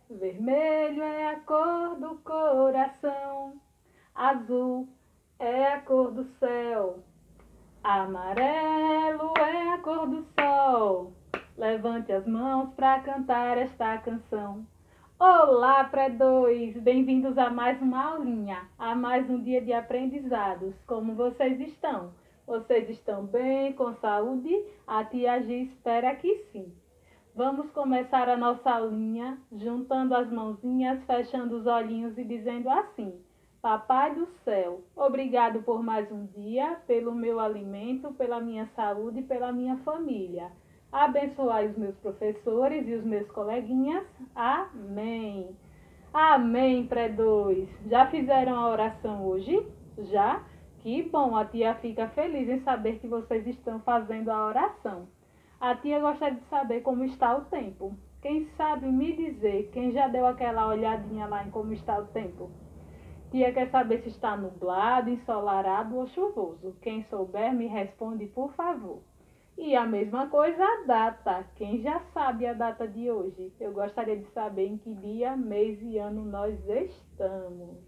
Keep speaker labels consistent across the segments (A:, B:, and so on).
A: Vermelho é a cor do coração, azul é a cor do céu, amarelo é a cor do sol. Levante as mãos para cantar esta canção. Olá, pré-2! Bem-vindos a mais uma aulinha, a mais um dia de aprendizados. Como vocês estão? Vocês estão bem, com saúde? A tia Gi espera que sim. Vamos começar a nossa aulinha juntando as mãozinhas, fechando os olhinhos e dizendo assim: Papai do céu, obrigado por mais um dia, pelo meu alimento, pela minha saúde e pela minha família. Abençoai os meus professores e os meus coleguinhas. Amém. Amém, pré-2. Já fizeram a oração hoje? Já? Que bom, a tia fica feliz em saber que vocês estão fazendo a oração. A tia gostaria de saber como está o tempo. Quem sabe me dizer, quem já deu aquela olhadinha lá em como está o tempo? Tia quer saber se está nublado, ensolarado ou chuvoso. Quem souber, me responde, por favor. E a mesma coisa a data. Quem já sabe a data de hoje? Eu gostaria de saber em que dia, mês e ano nós estamos.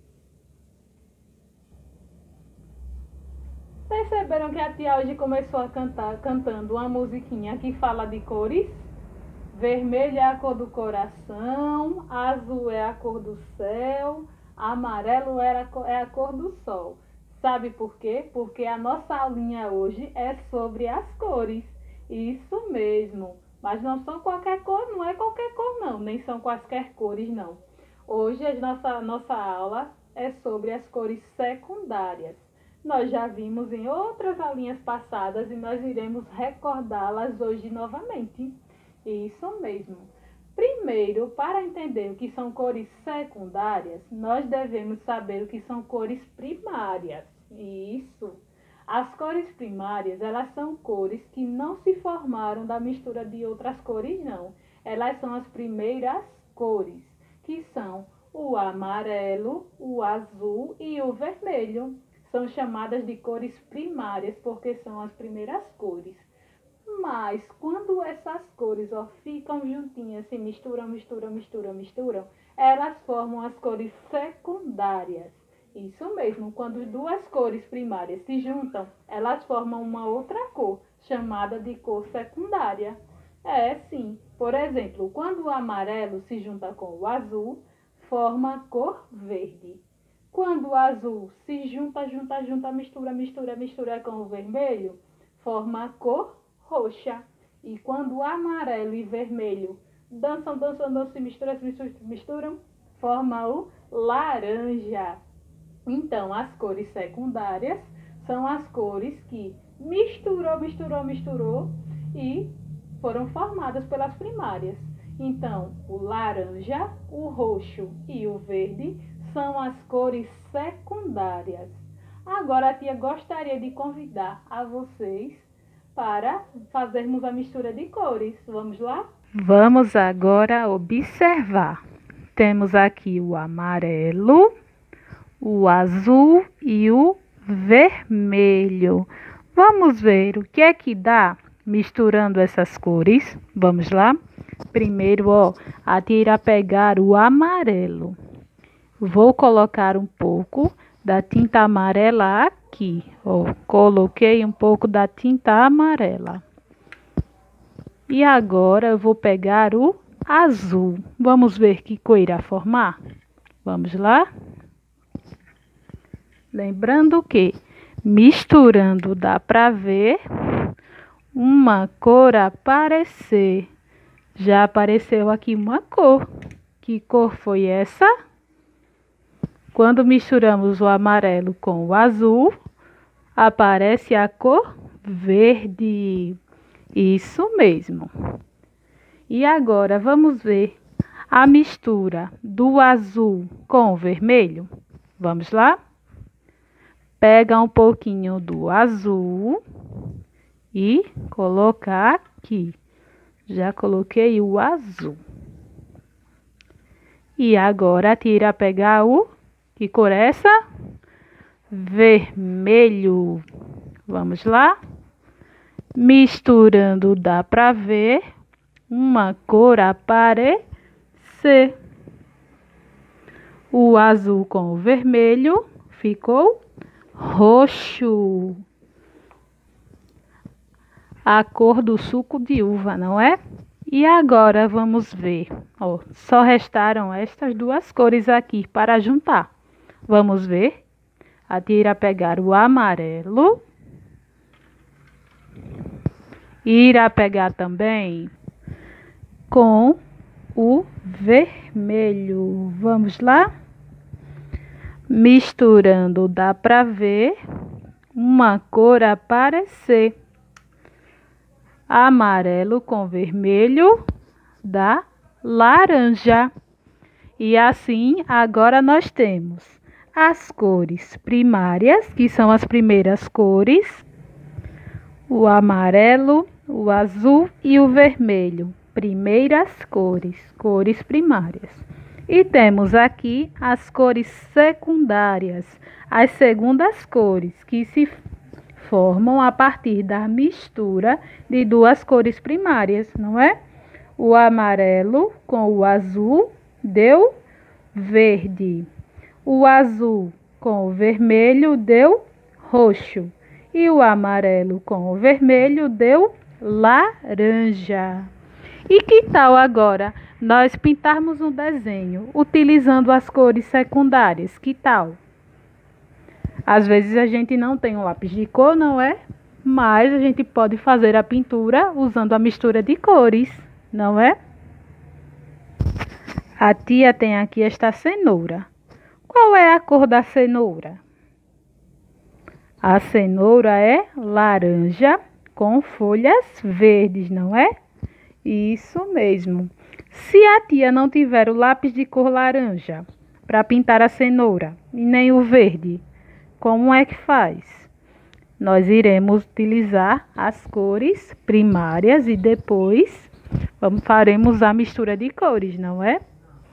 A: Perceberam que a tia hoje começou a cantar, cantando uma musiquinha que fala de cores? Vermelho é a cor do coração, azul é a cor do céu, amarelo é a cor do sol. Sabe por quê? Porque a nossa aulinha hoje é sobre as cores. Isso mesmo. Mas não são qualquer cor, não é qualquer cor não, nem são quaisquer cores não. Hoje a nossa aula é sobre as cores secundárias. Nós já vimos em outras aulinhas passadas e nós iremos recordá-las hoje novamente. Isso mesmo. Primeiro, para entender o que são cores secundárias, nós devemos saber o que são cores primárias. Isso. As cores primárias, elas são cores que não se formaram da mistura de outras cores, não. Elas são as primeiras cores, que são o amarelo, o azul e o vermelho. São chamadas de cores primárias porque são as primeiras cores. Mas quando essas cores ficam juntinhas, se misturam, elas formam as cores secundárias. Isso mesmo, quando duas cores primárias se juntam, elas formam uma outra cor, chamada de cor secundária. É, sim. Por exemplo, quando o amarelo se junta com o azul, forma a cor verde. Quando o azul se junta, mistura com o vermelho, forma a cor roxa. E quando o amarelo e vermelho dançam, se misturam, forma o laranja. Então, as cores secundárias são as cores que misturou e foram formadas pelas primárias. Então, o laranja, o roxo e o verde são as cores secundárias. Agora a tia gostaria de convidar a vocês para fazermos a mistura de cores. Vamos lá? Vamos agora observar. Temos aqui o amarelo, o azul e o vermelho. Vamos ver o que é que dá misturando essas cores. Vamos lá? Primeiro, a tia irá pegar o amarelo. Vou colocar um pouco da tinta amarela aqui. Coloquei um pouco da tinta amarela. E agora eu vou pegar o azul. Vamos ver que cor irá formar? Vamos lá? Lembrando que misturando dá para ver uma cor aparecer. Já apareceu aqui uma cor. Que cor foi essa? Quando misturamos o amarelo com o azul, aparece a cor verde. Isso mesmo. E agora vamos ver a mistura do azul com o vermelho. Vamos lá? Pega um pouquinho do azul e colocar aqui. Já coloquei o azul. E agora tira pegar o... Que cor é essa? Vermelho. Vamos lá? Misturando dá para ver uma cor aparecer. O azul com o vermelho ficou roxo. A cor do suco de uva, não é? E agora vamos ver. Ó, só restaram estas duas cores aqui para juntar. Vamos ver? A tia irá pegar o amarelo. E irá pegar também com o vermelho. Vamos lá? Misturando, dá para ver uma cor aparecer. Amarelo com vermelho dá laranja. E assim, agora nós temos as cores primárias, que são as primeiras cores, o amarelo, o azul e o vermelho. Primeiras cores, cores primárias. E temos aqui as cores secundárias, as segundas cores, que se formam a partir da mistura de duas cores primárias, não é? O amarelo com o azul deu verde. O azul com o vermelho deu roxo. E o amarelo com o vermelho deu laranja. E que tal agora nós pintarmos um desenho utilizando as cores secundárias? Que tal? Às vezes a gente não tem um lápis de cor, não é? Mas a gente pode fazer a pintura usando a mistura de cores, não é? A tia tem aqui esta cenoura. Qual é a cor da cenoura? A cenoura é laranja com folhas verdes, não é? Isso mesmo. Se a tia não tiver o lápis de cor laranja para pintar a cenoura e nem o verde, como é que faz? Nós iremos utilizar as cores primárias e depois faremos a mistura de cores, não é?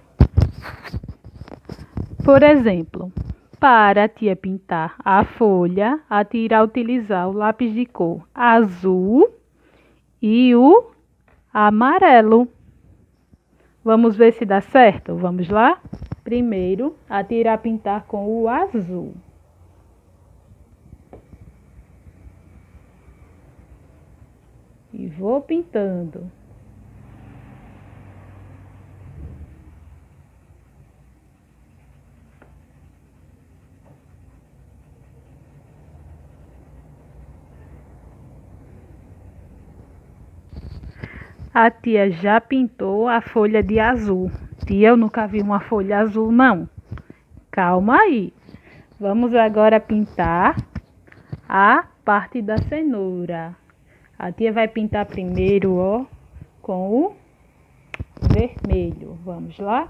A: Por exemplo, para a tia pintar a folha, a tia irá utilizar o lápis de cor azul e o amarelo. Vamos ver se dá certo? Vamos lá? Primeiro, a tia irá pintar com o azul. E vou pintando. A tia já pintou a folha de azul. Tia, eu nunca vi uma folha azul, não. Calma aí. Vamos agora pintar a parte da cenoura. A tia vai pintar primeiro, ó, com o vermelho. Vamos lá?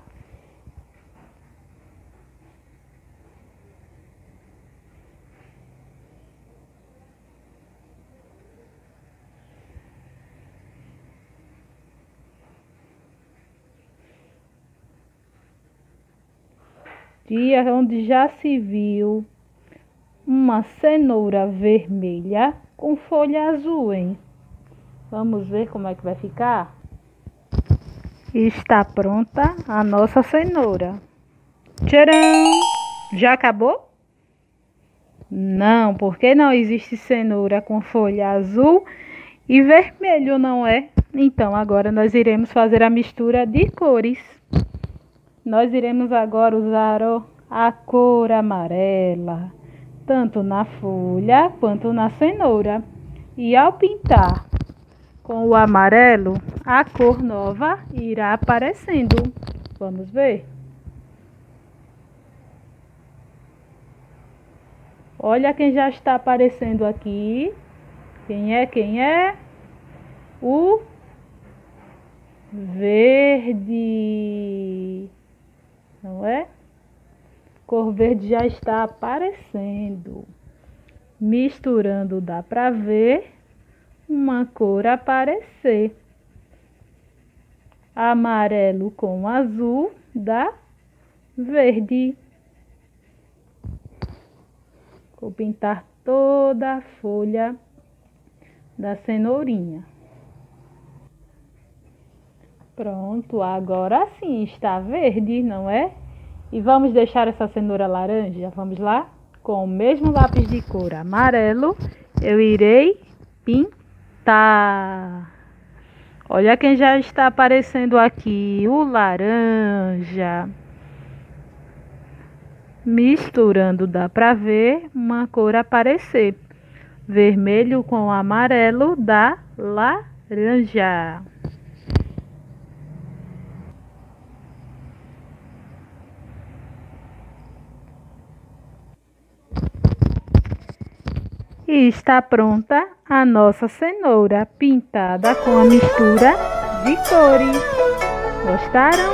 A: Tia, onde já se viu uma cenoura vermelha com folha azul, hein? Vamos ver como é que vai ficar? Está pronta a nossa cenoura. Tcharam! Já acabou? Não, porque não existe cenoura com folha azul e vermelho, não é? Então, agora nós iremos fazer a mistura de cores. Nós iremos agora usar a cor amarela, tanto na folha quanto na cenoura. E ao pintar com o amarelo, a cor nova irá aparecendo. Vamos ver? Olha quem já está aparecendo aqui. Quem é? Quem é? O verde. Não é? Cor verde já está aparecendo. Misturando dá para ver uma cor aparecer. Amarelo com azul dá verde. Vou pintar toda a folha da cenourinha. Pronto, agora sim está verde, não é? E vamos deixar essa cenoura laranja? Vamos lá? Com o mesmo lápis de cor amarelo, eu irei pintar. Olha quem já está aparecendo aqui, o laranja. Misturando dá para ver uma cor aparecer. Vermelho com amarelo dá laranja. E está pronta a nossa cenoura pintada com a mistura de cores. Gostaram?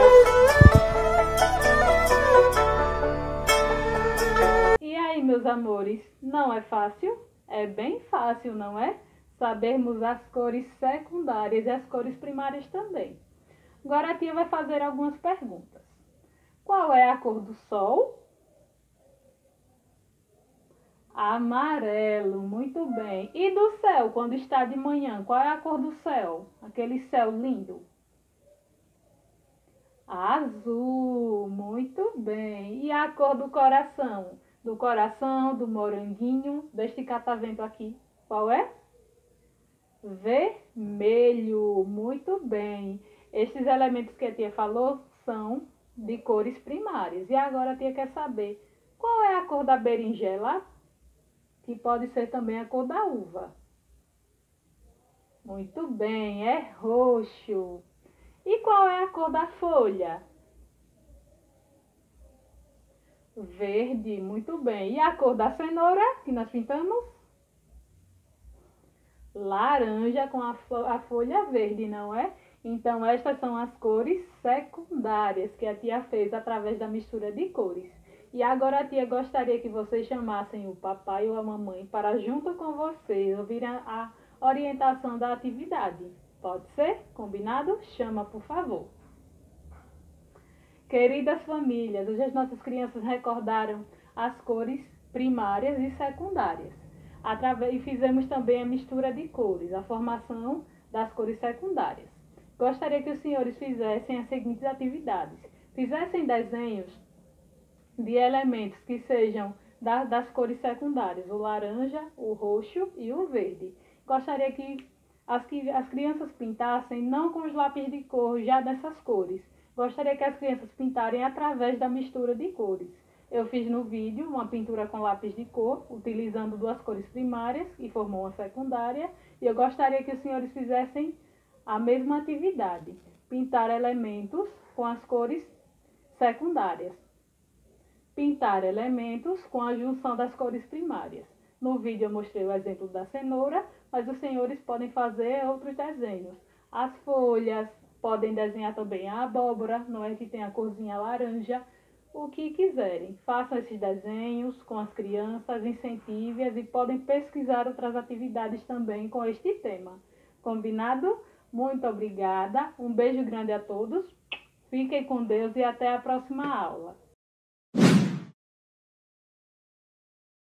A: E aí, meus amores, não é fácil? É bem fácil, não é? Sabermos as cores secundárias e as cores primárias também. Agora a tia vai fazer algumas perguntas. Qual é a cor do sol? Amarelo, muito bem. E do céu, quando está de manhã, qual é a cor do céu? Aquele céu lindo. Azul, muito bem. E a cor do coração? Do coração, do moranguinho, deste catavento aqui, qual é? Vermelho, muito bem. Estes elementos que a tia falou são de cores primárias. E agora a tia quer saber qual é a cor da berinjela, que pode ser também a cor da uva. Muito bem, é roxo. E qual é a cor da folha? Verde, muito bem. E a cor da cenoura que nós pintamos? Laranja com a folha verde, não é? Então, estas são as cores secundárias que a tia fez através da mistura de cores. E agora a tia gostaria que vocês chamassem o papai ou a mamãe para, junto com vocês, ouvirem a orientação da atividade. Pode ser? Combinado? Chama, por favor. Queridas famílias, hoje as nossas crianças recordaram as cores primárias e secundárias. E fizemos também a mistura de cores, a formação das cores secundárias. Gostaria que os senhores fizessem as seguintes atividades. Fizessem desenhos de elementos que sejam das cores secundárias, o laranja, o roxo e o verde. Gostaria que as crianças pintassem não com os lápis de cor já dessas cores. Gostaria que as crianças pintarem através da mistura de cores. Eu fiz no vídeo uma pintura com lápis de cor, utilizando duas cores primárias, que formou uma secundária. E eu gostaria que os senhores fizessem a mesma atividade. Pintar elementos com as cores secundárias. Pintar elementos com a junção das cores primárias. No vídeo eu mostrei o exemplo da cenoura, mas os senhores podem fazer outros desenhos. As folhas, podem desenhar também a abóbora, não é, que tem a corzinha laranja, o que quiserem. Façam esses desenhos com as crianças, incentivem-as e podem pesquisar outras atividades também com este tema. Combinado? Muito obrigada, um beijo grande a todos, fiquem com Deus e até a próxima aula.